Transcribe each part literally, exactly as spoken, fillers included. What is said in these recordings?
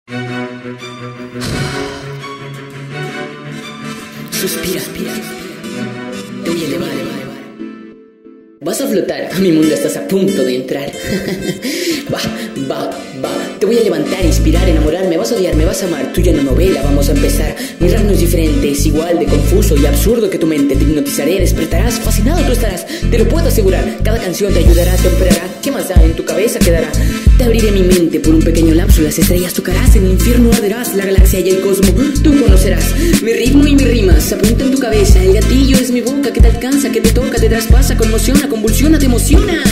Suspira, te voy a elevar. Vas a flotar, a mi mundo estás a punto de entrar. Va, va, va, te voy a levantar, inspirar, enamorarme. Vas a odiar, me vas a amar, tuya no novela, vamos a empezar. Mi reino es diferente, es igual de confuso y absurdo que tu mente. Te hipnotizaré, despertarás, fascinado tú estarás. Te lo puedo asegurar, cada canción te ayudará, te operará. ¿Qué más da? En tu cabeza quedará. Te abriré mi mente por un pequeño lapso. Las estrellas tocarás, en el infierno arderás. La galaxia y el cosmos tú conocerás. Mi ritmo y mis rimas apunta en tu cabeza. El gatillo es mi boca que te alcanza, que te toca, te traspasa, conmociona, convulsiona, te emociona.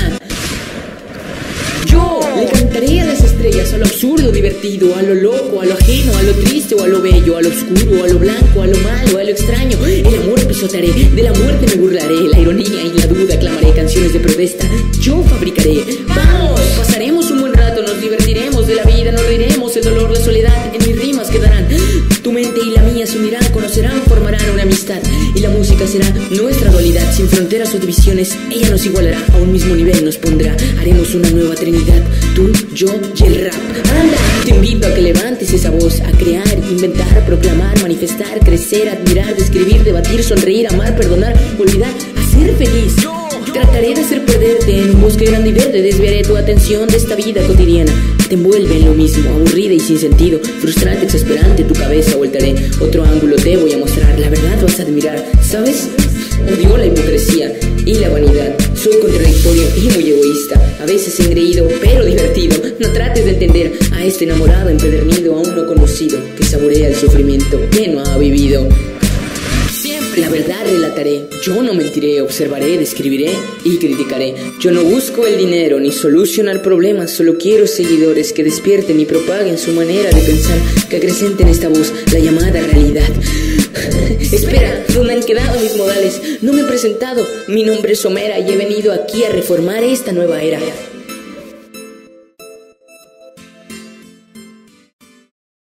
Yo le cantaré a las estrellas, a lo absurdo, divertido, a lo loco, a lo ajeno, a lo triste o a lo bello, a lo oscuro, a lo blanco, a lo malo, a lo extraño. El amor pisotearé, de la muerte me burlaré. La ironía y la duda clamaré, canciones de protesta yo fabricaré. Vamos, pasaremos un buen rato, nos divertiremos de la vida, nos reiremos. El dolor, la soledad, en mis rimas quedarán. Tu mente y la mía se unirán, conocerán, formarán una amistad. Y la música será nuestra dualidad, sin fronteras o divisiones. Ella nos igualará, a un mismo nivel nos pondrá. Haremos una nueva trinidad, tú, yo y el rap. Anda, te invito a que levantes esa voz, a crear, inventar, proclamar, manifestar, crecer, admirar, describir, debatir, sonreír, amar, perdonar, olvidar, hacer feliz. Trataré de hacer perderte en un bosque grande y verde. Desviaré tu atención de esta vida cotidiana. Te envuelve en lo mismo, aburrida y sin sentido, frustrante, exasperante, tu cabeza voltaré. Otro ángulo te voy a mostrar, la verdad vas a admirar. ¿Sabes? Odio la hipocresía y la vanidad. Soy contradictorio y muy egoísta, a veces engreído pero divertido. No trates de entender a este enamorado empedernido, aún no conocido, que saborea el sufrimiento que no ha vivido. La verdad relataré, yo no mentiré, observaré, describiré y criticaré. Yo no busco el dinero ni solucionar problemas, solo quiero seguidores que despierten y propaguen su manera de pensar, que acrecenten esta voz, la llamada realidad. Espera, ¿dónde han quedado mis modales? No me he presentado, mi nombre es Homera y he venido aquí a reformar esta nueva era.